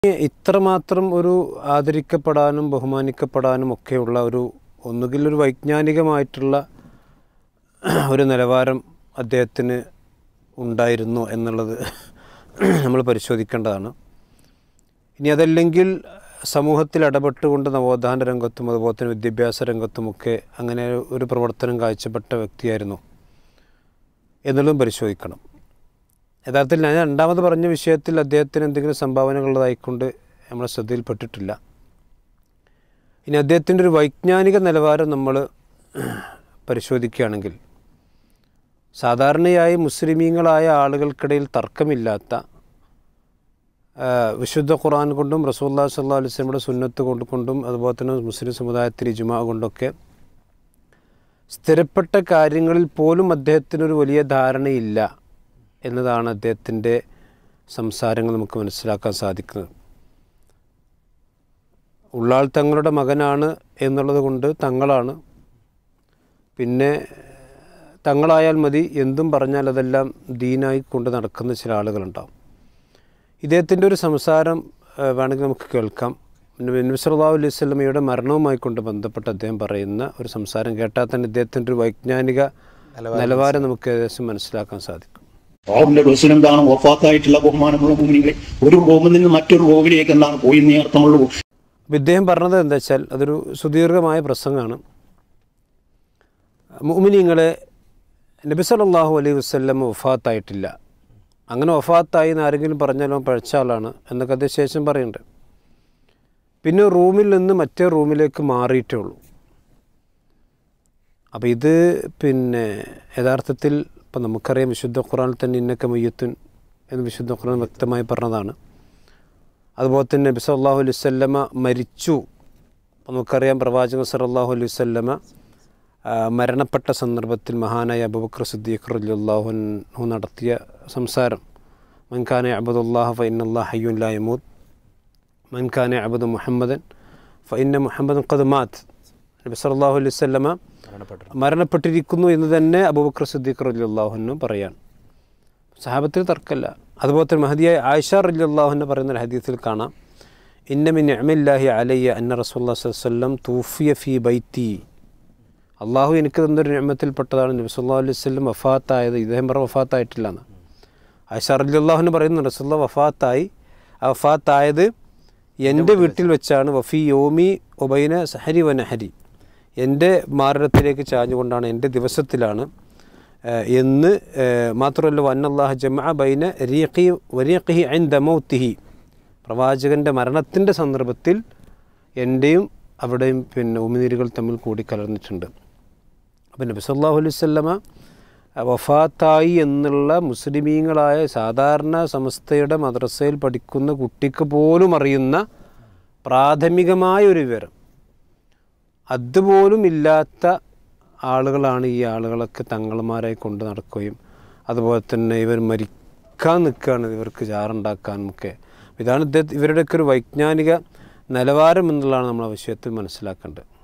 ഇത്രമാത്രം ഒരു ആദരിക്കപ്പെടാനും ബഹുമാനിക്കപ്പെടാനും ഒക്കെയുള്ള ഒന്നുകിൽ ഒരു വൈജ്ഞാനികമായിട്ടുള്ള ഒരു നിലവാരം അദ്ദേഹത്തിന് ഉണ്ടായിരുന്നു എന്നുള്ളത് നമ്മൾ പരിശോധിക്കേണ്ടതാണ്. ഇനി അതല്ലെങ്കിൽ സമൂഹത്തിൽ ഇടപെട്ടുകൊണ്ട് നവോത്ഥാന രംഗത്തും അതുപോലെ തന്നെ വിദ്യാഭ്യാസ രംഗത്തുമൊക്കെ അങ്ങനെ ഒരു പ്രവർത്തനം കാഴ്ചപ്പെട്ട വ്യക്തിയായിരുന്നു എന്നുള്ളതും പരിശോധിക്കണം. യഥാർത്ഥത്തിൽ ഞാൻ രണ്ടാമത് പറഞ്ഞ വിഷയത്തിൽ അദ്ദേഹത്തിന് എന്തെങ്കിലും സംഭാവനകളുള്ളതായിക്കൊണ്ട് നമ്മളെ ശ്രദ്ധയിൽപ്പെട്ടിട്ടില്ല. ഇനി അദ്ദേഹത്തിൻ്റെ ഒരു വൈജ്ഞാനിക നിലവാരം നമ്മൾ പരിശോധിക്കുകയാണെങ്കിൽ സാധാരണയായി മുസ്ലിമീങ്ങളായ ആളുകൾക്കിടയിൽ തർക്കമില്ലാത്ത വിശുദ്ധ ഖുർആൻ കൊണ്ടും റസൂലുള്ളാഹി സ്വല്ലല്ലാഹു അലൈഹി വസല്ലമയുടെ സുന്നത്ത് കൊണ്ടും അതുപോലെ തന്നെ മുസ്ലിം സമുദായത്തിൽ ഇജ്മാ കൊണ്ടൊക്കെ സ്ഥിരപ്പെട്ട കാര്യങ്ങളിൽ പോലും അദ്ദേഹത്തിനൊരു വലിയ ധാരണയില്ല എന്നതാണ് അദ്ദേഹത്തിൻ്റെ സംസാരങ്ങൾ നമുക്ക് മനസ്സിലാക്കാൻ സാധിക്കുന്നത്. ഉള്ളാൾ തങ്ങളുടെ മകനാണ് എന്നുള്ളത് കൊണ്ട് തങ്ങളാണ്, പിന്നെ തങ്ങളായാൽ മതി, എന്തും പറഞ്ഞാൽ അതെല്ലാം ദീനായി കൊണ്ട് നടക്കുന്ന ചില ആളുകളുണ്ടാവും. ഇദ്ദേഹത്തിൻ്റെ ഒരു സംസാരം വേണമെങ്കിൽ നമുക്ക് കേൾക്കാം. നബി സല്ലല്ലാഹു അലൈഹി വസല്ലമയുടെ മരണവുമായി കൊണ്ട് ബന്ധപ്പെട്ട് അദ്ദേഹം പറയുന്ന ഒരു സംസാരം കേട്ടാൽ തന്നെ ഇദ്ദേഹത്തിൻ്റെ ഒരു വൈജ്ഞാനിക നിലവാരം നമുക്ക് ഏകദേശം മനസ്സിലാക്കാൻ സാധിക്കും. എന്താണ് വഫാത്തായിട്ടുള്ള ബഹുമാനമുള്ള മുഅ്മിനീങ്ങളെ, ഒരു റൂമിൽ നിന്ന് മറ്റൊരു റൂമിലേക്ക് എന്താണ് പോയി എന്നേ അർത്ഥമുള്ളൂ. ഇദ്ദേഹം പറഞ്ഞത് എന്താ വെച്ചാൽ അതൊരു സുദീർഘമായ പ്രസംഗമാണ്. മുഅ്മിനീങ്ങളെ, നബി സല്ലല്ലാഹു അലൈഹി വസല്ലം വഫാത്തായിട്ടില്ല, അങ്ങനെ വഫാത്തായി എന്ന് ആരെങ്കിലും പറഞ്ഞാലോ പഴച്ച ആളാണ് എന്നൊക്കെ അദ്ദേഹം ശേഷം പറയുന്നുണ്ട്. പിന്നെ റൂമിൽ നിന്ന് മറ്റേ റൂമിലേക്ക് മാറിയിട്ടേ ഉള്ളൂ. അപ്പോൾ ഇത് യഥാർത്ഥത്തിൽ ഇപ്പം നമുക്കറിയാം വിശുദ്ധ ഖുർആനിൽ തന്നെ ഇന്നക മയ്യിത്തുൻ എന്ന് വിശുദ്ധ ഖുർആൻ വ്യക്തമായി പറഞ്ഞതാണ്. അതുപോലെ തന്നെ നബി സല്ലല്ലാഹു അലൈഹി വസല്ലമ മരിച്ചു. നമുക്കറിയാം പ്രവാചകൻ സല്ലല്ലാഹു അലൈഹി വസല്ലമ മരണപ്പെട്ട സന്ദർഭത്തിൽ മഹാനായ അബൂബക്കർ സിദ്ദീഖ് റളിയല്ലാഹു അൻഹു നടത്തിയ സംസാരം, മൻ കാന യഅ്ബുദുല്ലാഹ ഫഇന്നല്ലാഹ ഹയ്യുൻ ലാ യമൂത്ത് മൻ കാന യഅ്ബുദു മുഹമ്മദൻ ഫഇന്ന മുഹമ്മദൻ ഖദ് മാത്. നബി സല്ലല്ലാഹു അലൈഹി വസല്ലമ മരണപ്പെട്ടിരിക്കുന്നു എന്ന് തന്നെ അബൂബക്കർ സിദ്ദീഖ് റളിയല്ലാഹു അൻഹു പറയാണ്. സഹാബത്തിൽ തർക്കമില്ല. അതുപോലെ തന്നെ മഹദിയായ ആയിഷ റളിയല്ലാഹു അൻഹ പറയുന്ന ഒരു ഹദീസിൽ കാണാം, ഇന്ന മിൻ നിഅമില്ലാഹി അലയ്യ അന്ന റസൂലുള്ളാഹി സ്വല്ലല്ലാഹു അലൈഹി വസല്ലം തൂഫിയ ഫീ ബൈത്തി. അള്ളാഹു എനിക്ക് തന്നൊരു നിഅമത്തിൽപ്പെട്ടതാണ് നബി സല്ലല്ലാഹു അലൈഹി വസല്ലം വഫാത്തായത്. ഇദ്ദേഹം പറഞ്ഞ വഫാത്തായിട്ടില്ല എന്ന്. ആയിഷ റളിയല്ലാഹു അൻഹ പറയുന്നു, റസൂലുള്ളാഹി വഫാത്തായത് എൻ്റെ വീട്ടിൽ വെച്ചാണ്. വഫി യോമി ഒബൈന സഹരി വ നഹരി, എൻ്റെ മാരണത്തിലേക്ക് ചാഞ്ഞുകൊണ്ടാണ്, എൻ്റെ ദിവസത്തിലാണ് എന്ന് മാത്രമല്ല വന്നല്ലാഹ ജമഅ ബൈന റീഖിഹി ഇൻദ മൗതിഹി, പ്രവാചകൻ്റെ മരണത്തിൻ്റെ സന്ദർഭത്തിൽ എൻ്റെയും അവിടെയും ഉമിനീരുകൾ തമ്മിൽ കൂടിക്കലർന്നിട്ടുണ്ട്. അപ്പം നബി സല്ലല്ലാഹു അലൈഹി വസല്ലമ വഫാത്തായി എന്നുള്ള മുസ്ലിമീങ്ങളായ സാധാരണ സമസ്തയുടെ മദ്രസയിൽ പഠിക്കുന്ന കുട്ടിക്ക് പോലും അറിയുന്ന പ്രാഥമികമായ ഒരു വിവരം, അതുപോലും ഇല്ലാത്ത ആളുകളാണ് ഈ ആളുകളൊക്കെ തങ്ങൾമാരായി കൊണ്ട് നടക്കുകയും അതുപോലെ തന്നെ ഇവർ മരിക്കാൻ നിൽക്കുകയാണ്, ഇവർക്ക് ചാറുണ്ടാക്കാനുമൊക്കെ. ഇതാണ് ഇവരുടെയൊക്കെ ഒരു വൈജ്ഞാനിക നിലവാരം എന്നുള്ളതാണ് നമ്മൾ ആ വിഷയത്തിൽ മനസ്സിലാക്കേണ്ടത്.